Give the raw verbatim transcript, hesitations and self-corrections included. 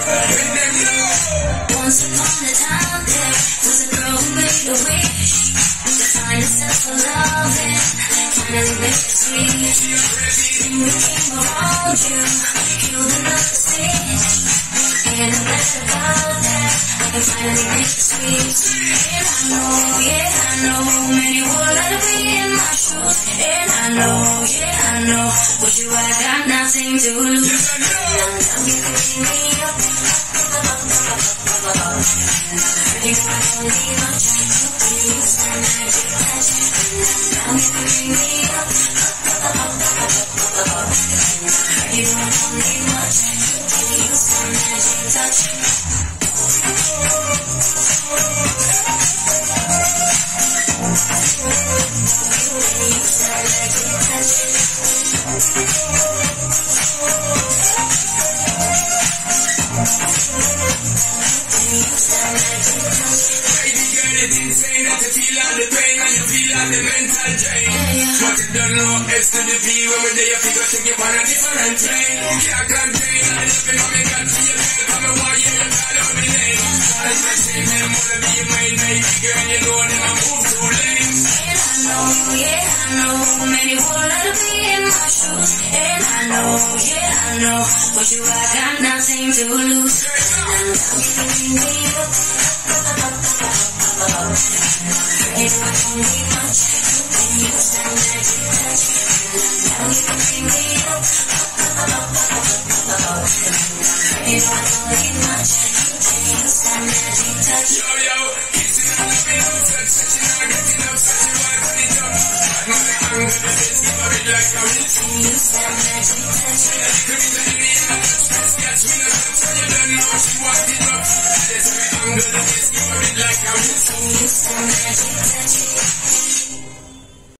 Once upon a time there was a girl who made a wish to find herself a loving, finally make it sweet. Then we came around you, killed another stitch, and I'm glad about that. I can finally make it sweet. And I know, yeah, I know, many would like to be in my shoes. And I know, yeah, I know, but you I got nothing to lose. And now you can bring me up. You don't need much, you use that magic touch. And now you can bring me up. You don't need much, you use that magic touch. S to the V when we're there, you got to get on a different train. Can't contain, I live in my gun to your bed. Come and why you got on my name. As I say, them wanna be my baby girl, you know them I move too late. And I know, yeah, I know, many would like to be in my shoes. And I know, yeah, I know, but you I got nothing to lose. And now you can bring me up. You don't need much, you can use that magic touch. Now you can bring me up. You don't need much, you can use that magic touch. Yo, yo, kissing and loving, touch, touching and getting up, touching right on it up. But not the angle, the best, give a bit like a witch. Use that magic touch. And I think it's an Indian, let's catch me now, touch, so you don't know she want it up. There's my angle, the best, give a bit like a witch. Use that magic touch.